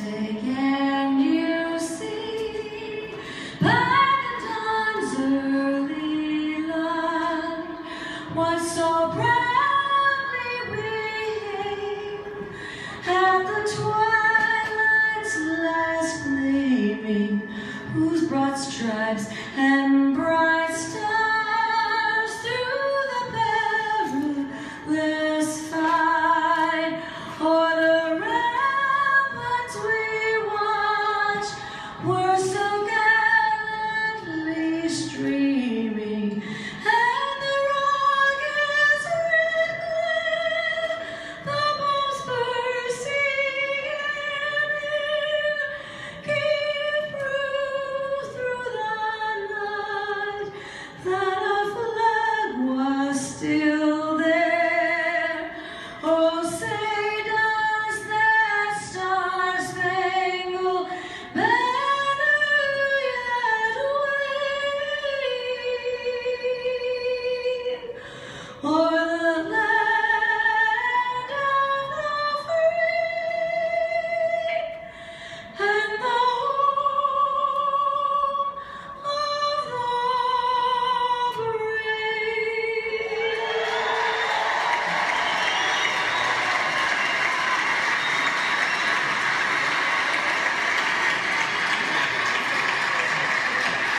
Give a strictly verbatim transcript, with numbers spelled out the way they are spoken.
Take and you see by the dawn's early light what so proudly we hailed at the twilight's last gleaming, whose broad stripes and bright stars